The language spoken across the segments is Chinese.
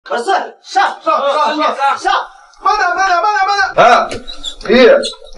24上，慢点！ 哎，1、2、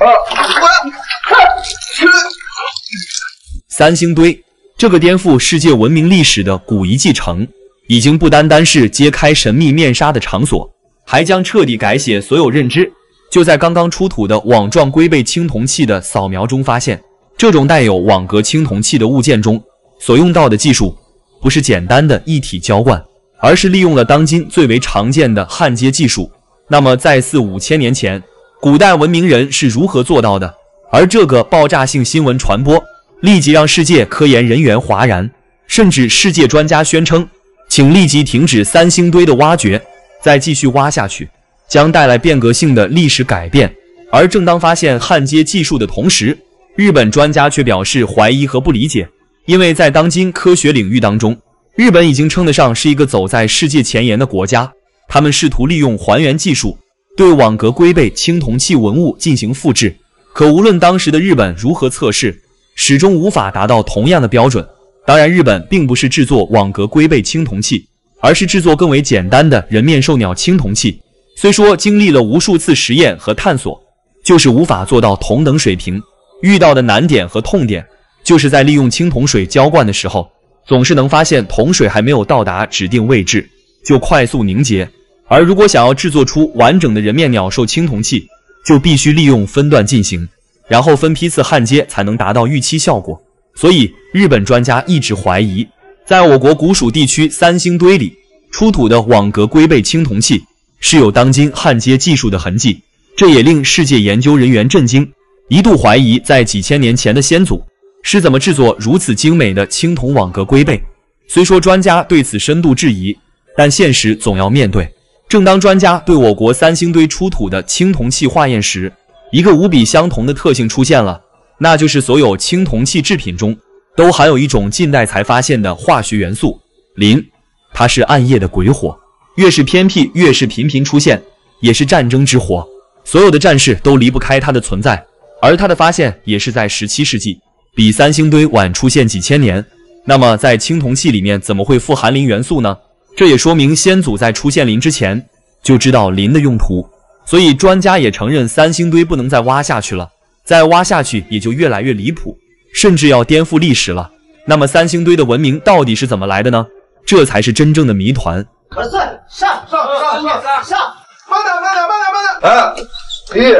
三星堆这个颠覆世界文明历史的古遗迹城，已经不单单是揭开神秘面纱的场所，还将彻底改写所有认知。就在刚刚出土的网状龟背青铜器的扫描中发现，这种带有网格青铜器的物件中所用到的技术，不是简单的一体浇灌，而是利用了当今最为常见的焊接技术。那么在4-5千年前，古代文明人是如何做到的？而这个爆炸性新闻传播，立即让世界科研人员哗然，甚至世界专家宣称，请立即停止三星堆的挖掘，再继续挖下去将带来变革性的历史改变。而正当发现焊接技术的同时，日本专家却表示怀疑和不理解，因为在当今科学领域当中，日本已经称得上是一个走在世界前沿的国家。他们试图利用还原技术对网格龟背青铜器文物进行复制，可无论当时的日本如何测试，始终无法达到同样的标准。当然，日本并不是制作网格龟背青铜器，而是制作更为简单的人面兽鸟青铜器。虽说经历了无数次实验和探索，就是无法做到同等水平。遇到的难点和痛点，就是在利用青铜水浇灌的时候，总是能发现铜水还没有到达指定位置就快速凝结。而如果想要制作出完整的人面鸟兽青铜器，就必须利用分段进行，然后分批次焊接才能达到预期效果。所以日本专家一直怀疑，在我国古蜀地区三星堆里出土的网格龟背青铜器是有当今焊接技术的痕迹，这也令世界研究人员震惊，一度怀疑在几千年前的先祖是怎么制作如此精美的青铜网格龟背。虽说专家对此深度质疑，但现实总要面对。正当专家对我国三星堆出土的青铜器化验时，一个无比相同的特性出现了，那就是所有青铜器制品中都含有一种近代才发现的化学元素磷，它是暗夜的鬼火，越是偏僻越是频频出现，也是战争之火，所有的战事都离不开它的存在。而它的发现也是在17世纪，比三星堆晚出现几千年。那么在青铜器里面怎么会富含磷元素呢？这也说明先祖在出现磷之前就知道磷的用途，所以专家也承认三星堆不能再挖下去了，再挖下去也就越来越离谱，甚至要颠覆历史了。那么三星堆的文明到底是怎么来的呢？这才是真正的谜团。 24上，慢点！ 哎，1、2、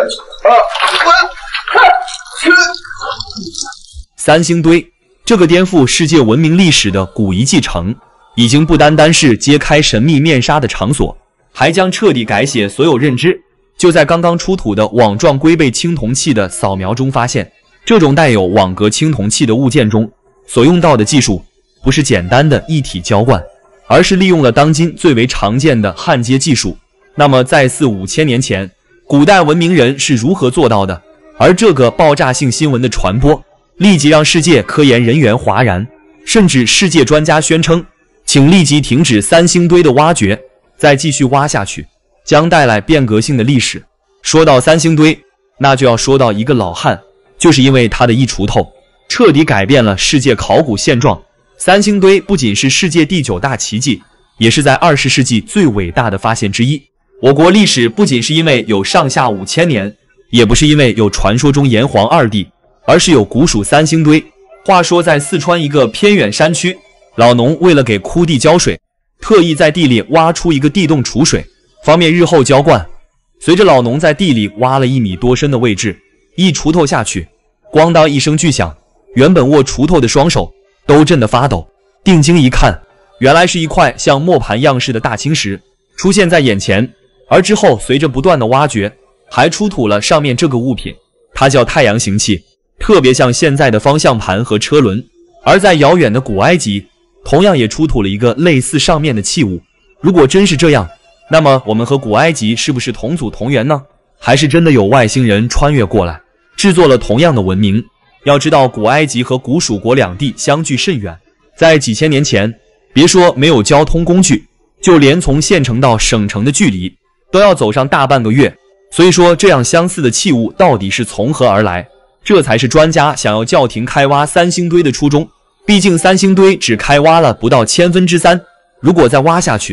三星堆这个颠覆世界文明历史的古遗迹城，已经不单单是揭开神秘面纱的场所，还将彻底改写所有认知。就在刚刚出土的网状龟背青铜器的扫描中发现，这种带有网格青铜器的物件中所用到的技术，不是简单的一体浇灌，而是利用了当今最为常见的焊接技术。那么在4-5千年前，古代文明人是如何做到的？而这个爆炸性新闻的传播，立即让世界科研人员哗然，甚至世界专家宣称，请立即停止三星堆的挖掘，再继续挖下去将带来变革性的历史。说到三星堆，那就要说到一个老汉，就是因为他的一锄头，彻底改变了世界考古现状。三星堆不仅是世界第9大奇迹，也是在20世纪最伟大的发现之一。我国历史不仅是因为有上下5千年，也不是因为有传说中炎黄2帝，而是有古蜀三星堆。话说在四川一个偏远山区，老农为了给枯地浇水，特意在地里挖出一个地洞储水，方便日后浇灌。随着老农在地里挖了1米多深的位置，一锄头下去，咣当一声巨响，原本握锄头的双手都震得发抖。定睛一看，原来是一块像磨盘样式的大青石出现在眼前。而之后随着不断的挖掘，还出土了上面这个物品，它叫太阳形器，特别像现在的方向盘和车轮。而在遥远的古埃及，同样也出土了一个类似上面的器物。如果真是这样，那么我们和古埃及是不是同祖同源呢？还是真的有外星人穿越过来，制作了同样的文明？要知道，古埃及和古蜀国两地相距甚远，在几千年前，别说没有交通工具，就连从县城到省城的距离都要走上大半个月。所以说，这样相似的器物到底是从何而来？这才是专家想要叫停开挖三星堆的初衷。毕竟三星堆只开挖了不到3/1000，如果再挖下去，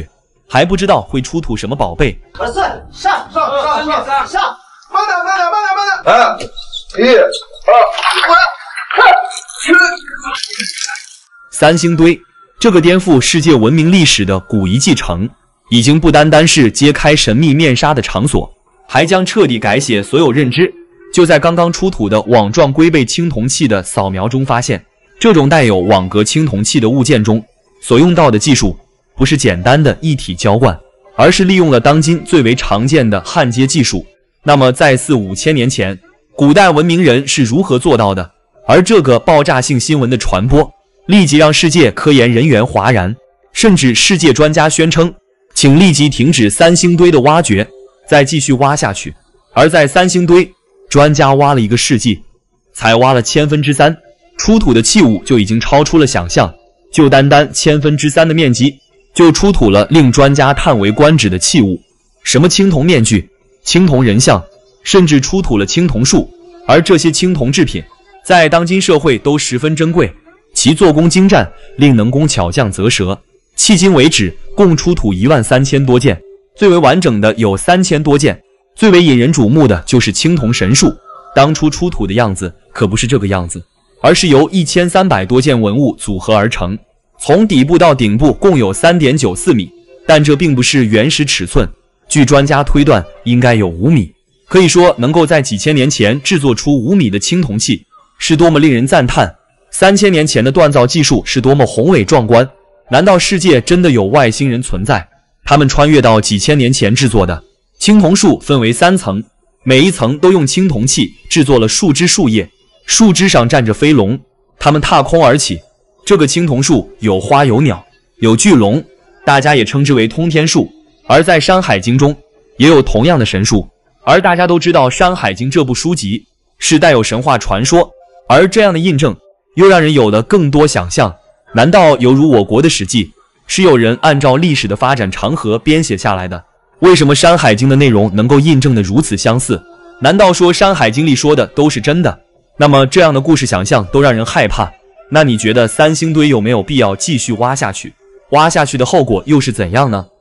还不知道会出土什么宝贝。 24上上，慢点， 哎，1、2、 三星堆，这个颠覆世界文明历史的古遗迹城，已经不单单是揭开神秘面纱的场所，还将彻底改写所有认知。就在刚刚出土的网状龟背青铜器的扫描中发现，这种带有网格青铜器的物件中所用到的技术，不是简单的一体浇灌，而是利用了当今最为常见的焊接技术。那么在4、5千年前，古代文明人是如何做到的？而这个爆炸性新闻的传播，立即让世界科研人员哗然，甚至世界专家宣称，请立即停止三星堆的挖掘，再继续挖下去。而在三星堆，专家挖了1个世纪，才挖了3/1000，出土的器物就已经超出了想象。就单3/1000的面积，就出土了令专家叹为观止的器物，什么青铜面具、青铜人像，甚至出土了青铜树。而这些青铜制品，在当今社会都十分珍贵，其做工精湛，令能工巧匠啧舌。迄今为止，共出土13000多件，最为完整的有3000多件。最为引人瞩目的就是青铜神树，当初出土的样子可不是这个样子，而是由1300多件文物组合而成，从底部到顶部共有3.94米，但这并不是原始尺寸，据专家推断应该有5米。可以说，能够在几千年前制作出5米的青铜器，是多么令人赞叹！3000年前的锻造技术是多么宏伟壮观！难道世界真的有外星人存在？他们穿越到几千年前制作的青铜树分为3层，每一层都用青铜器制作了树枝树叶，树枝上站着飞龙，它们踏空而起。这个青铜树有花有鸟有巨龙，大家也称之为通天树。而在《山海经》中也有同样的神树，而大家都知道《山海经》这部书籍是带有神话传说，而这样的印证又让人有了更多想象。难道犹如我国的《史记》是有人按照历史的发展长河编写下来的？为什么《山海经》的内容能够印证的如此相似？难道说《山海经》里说的都是真的？那么这样的故事想象都让人害怕。那你觉得三星堆有没有必要继续挖下去？挖下去的后果又是怎样呢？